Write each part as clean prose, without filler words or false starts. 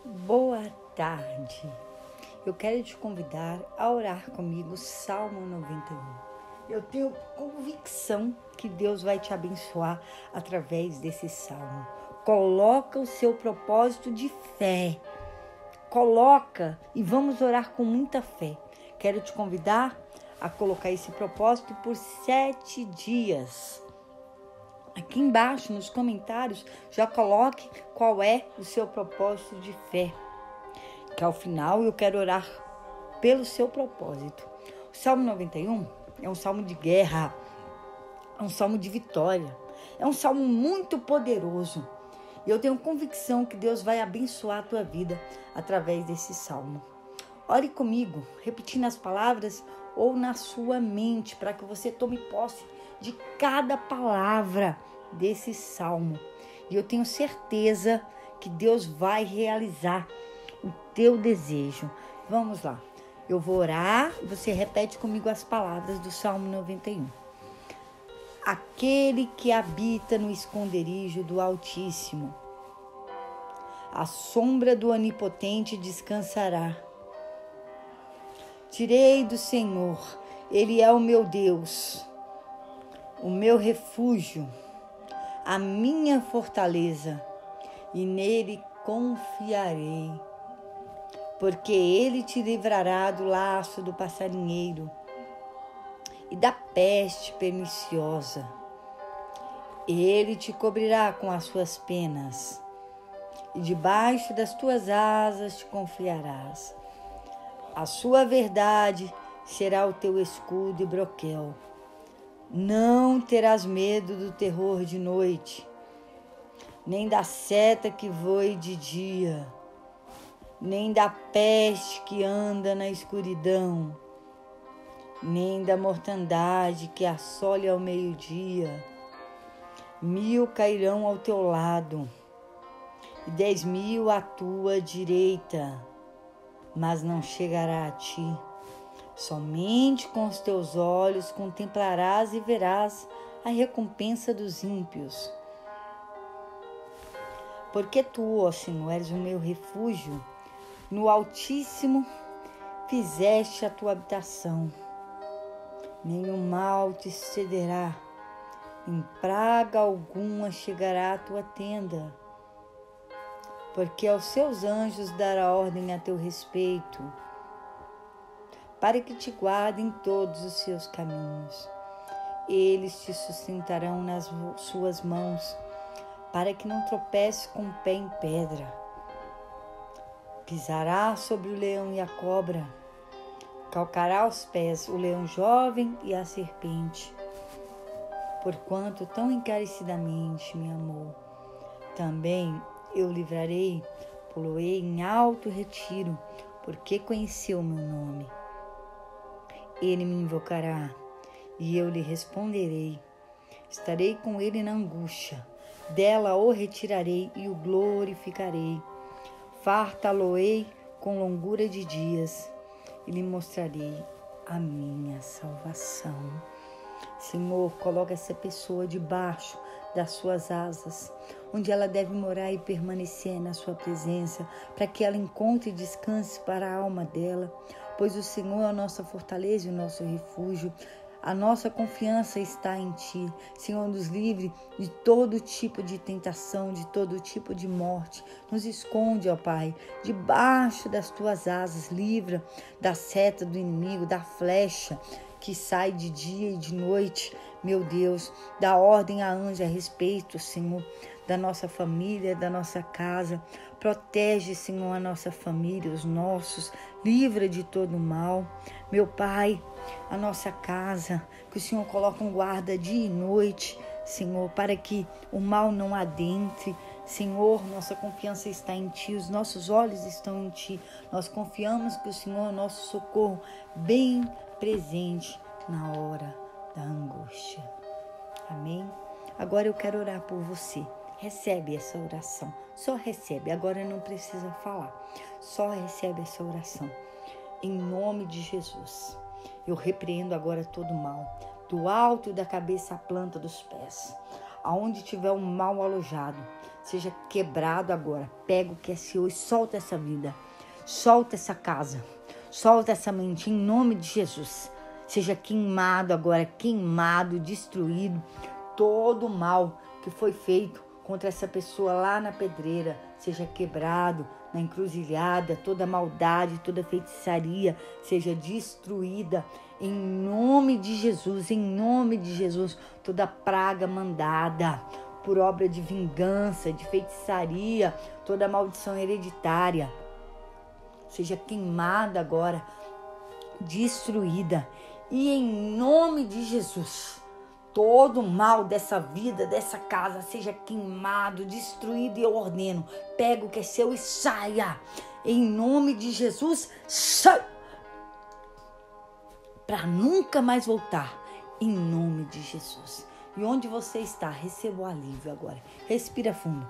Boa tarde. Eu quero te convidar a orar comigo Salmo 91. Eu tenho convicção que Deus vai te abençoar através desse salmo. Coloca o seu propósito de fé. Coloca e vamos orar com muita fé. Quero te convidar a colocar esse propósito por 7 dias. Aqui embaixo nos comentários já coloque qual é o seu propósito de fé. Que ao final eu quero orar pelo seu propósito. O Salmo 91 é um salmo de guerra, é um salmo de vitória, é um salmo muito poderoso. E eu tenho convicção que Deus vai abençoar a tua vida através desse salmo. Ore comigo, repetindo as palavras ou na sua mente, para que você tome posse de cada palavra desse salmo. E eu tenho certeza que Deus vai realizar o teu desejo. Vamos lá. Eu vou orar, você repete comigo as palavras do Salmo 91. Aquele que habita no esconderijo do Altíssimo, à sombra do Onipotente descansará. Direi do Senhor, Ele é o meu Deus, o meu refúgio, a minha fortaleza, e nele confiarei. Porque ele te livrará do laço do passarinheiro e da peste perniciosa. Ele te cobrirá com as suas penas, e debaixo das tuas asas te confiarás. A sua verdade será o teu escudo e broquel. Não terás medo do terror de noite, nem da seta que voe de dia, nem da peste que anda na escuridão, nem da mortandade que assole ao meio-dia. 1000 cairão ao teu lado e 10.000 à tua direita, mas não chegará a ti. Somente com os teus olhos contemplarás e verás a recompensa dos ímpios. Porque tu, ó Senhor, és o meu refúgio, no Altíssimo fizeste a tua habitação. Nenhum mal te sucederá, em praga alguma chegará à tua tenda. Porque aos seus anjos dará ordem a teu respeito, para que te guardem todos os seus caminhos. Eles te sustentarão nas suas mãos, para que não tropece com o pé em pedra. Pisará sobre o leão e a cobra, calcará aos pés o leão jovem e a serpente. Porquanto tão encarecidamente me amou, também eu livrarei, poloei em alto retiro, porque conheceu o meu nome. Ele me invocará, e eu lhe responderei. Estarei com ele na angústia, dela o retirarei e o glorificarei. Fartá-lo-ei com longura de dias, e lhe mostrarei a minha salvação. Senhor, coloca essa pessoa debaixo das suas asas, onde ela deve morar e permanecer na sua presença, para que ela encontre descanso para a alma dela, pois o Senhor é a nossa fortaleza e o nosso refúgio. A nossa confiança está em Ti. Senhor, nos livre de todo tipo de tentação, de todo tipo de morte. Nos esconde, ó Pai, debaixo das Tuas asas. Livra da seta do inimigo, da flecha que sai de dia e de noite. Meu Deus, dá ordem a anjo a respeito, Senhor, da nossa família, da nossa casa. Protege, Senhor, a nossa família, os nossos. Livra de todo mal. Meu Pai, a nossa casa, que o Senhor coloque um guarda dia e noite, Senhor, para que o mal não adentre. Senhor, nossa confiança está em Ti, os nossos olhos estão em Ti. Nós confiamos que o Senhor é o nosso socorro bem presente na hora da angústia. Amém? Agora eu quero orar por você. Recebe essa oração. Só recebe. Agora não precisa falar. Só recebe essa oração. Em nome de Jesus. Eu repreendo agora todo mal, do alto da cabeça à planta dos pés. Aonde tiver um mal alojado, seja quebrado agora. Pega o que é seu e solta essa vida. Solta essa casa. Solta essa mente em nome de Jesus. Seja queimado agora, queimado, destruído. Todo o mal que foi feito contra essa pessoa lá na pedreira, seja quebrado na encruzilhada. Toda maldade, toda feitiçaria seja destruída em nome de Jesus, em nome de Jesus. Toda praga mandada por obra de vingança, de feitiçaria, toda maldição hereditária seja queimada agora, destruída. E em nome de Jesus, todo o mal dessa vida, dessa casa, seja queimado, destruído. E eu ordeno, pega o que é seu e saia. Em nome de Jesus, sai. Para nunca mais voltar. Em nome de Jesus. E onde você está, receba o alívio agora. Respira fundo.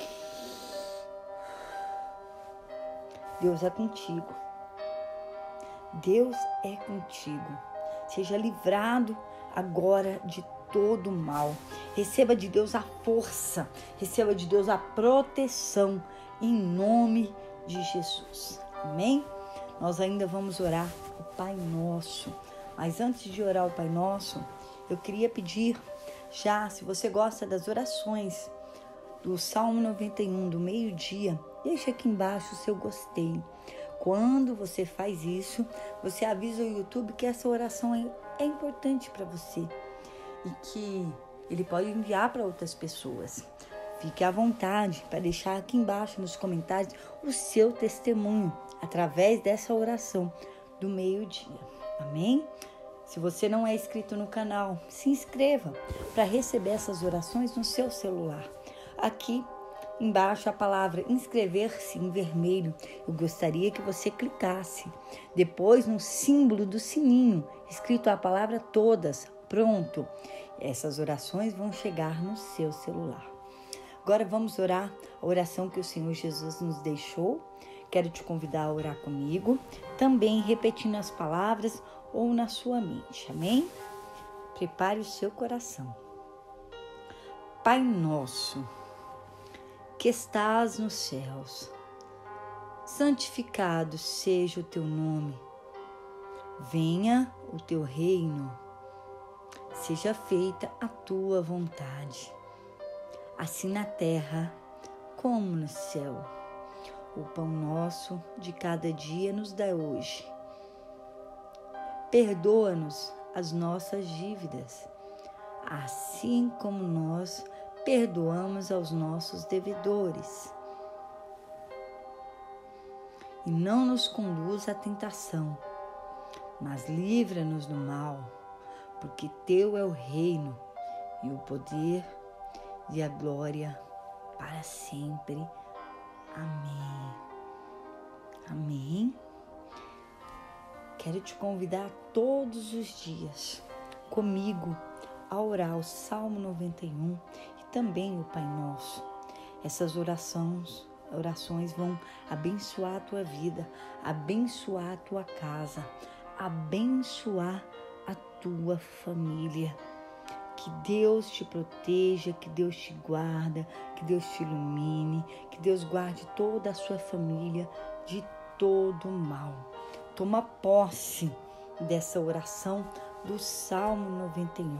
Deus é contigo. Deus é contigo. Seja livrado agora de todo o mal. Receba de Deus a força. Receba de Deus a proteção. Em nome de Jesus. Amém? Nós ainda vamos orar o Pai Nosso. Mas antes de orar o Pai Nosso, eu queria pedir, já, se você gosta das orações do Salmo 91, do meio-dia, deixa aqui embaixo o seu gostei. Quando você faz isso, você avisa o YouTube que essa oração é importante para você e que ele pode enviar para outras pessoas. Fique à vontade para deixar aqui embaixo nos comentários o seu testemunho através dessa oração do meio-dia. Amém? Se você não é inscrito no canal, se inscreva para receber essas orações no seu celular. Aqui embaixo a palavra inscrever-se em vermelho. Eu gostaria que você clicasse. Depois no símbolo do sininho, escrito a palavra todas. Pronto. Essas orações vão chegar no seu celular. Agora vamos orar a oração que o Senhor Jesus nos deixou. Quero te convidar a orar comigo, também repetindo as palavras ou na sua mente. Amém? Prepare o seu coração. Pai nosso, que estás nos céus, santificado seja o teu nome. Venha o teu reino. Seja feita a tua vontade, assim na terra como no céu. O pão nosso de cada dia nos dá hoje. Perdoa-nos as nossas dívidas, assim como nós perdoamos aos nossos devedores. E não nos conduz à tentação, mas livra-nos do mal, porque teu é o reino e o poder e a glória para sempre. Amém. Amém. Quero te convidar todos os dias comigo a orar o Salmo 91 e também o Pai Nosso. Essas orações vão abençoar a tua vida, abençoar a tua casa, abençoar a tua família. Que Deus te proteja, que Deus te guarda, que Deus te ilumine, que Deus guarde toda a sua família de todo mal. Toma posse dessa oração do Salmo 91.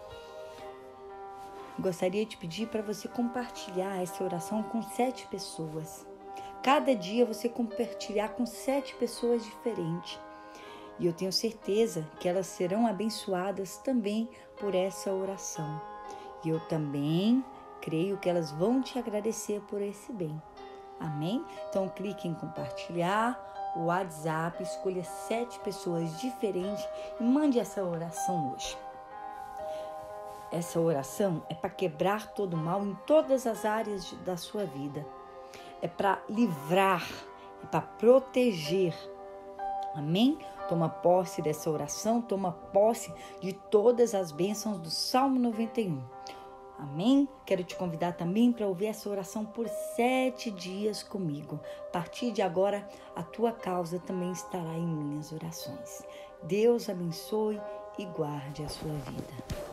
Gostaria de pedir para você compartilhar essa oração com 7 pessoas. Cada dia você compartilhar com 7 pessoas diferentes. E eu tenho certeza que elas serão abençoadas também por essa oração. E eu também creio que elas vão te agradecer por esse bem. Amém? Então clique em compartilhar o WhatsApp, escolha 7 pessoas diferentes e mande essa oração hoje. Essa oração é para quebrar todo o mal em todas as áreas da sua vida. É para livrar, é para proteger. Amém? Toma posse dessa oração, toma posse de todas as bênçãos do Salmo 91. Amém? Quero te convidar também para ouvir essa oração por 7 dias comigo. A partir de agora, a tua causa também estará em minhas orações. Deus abençoe e guarde a sua vida.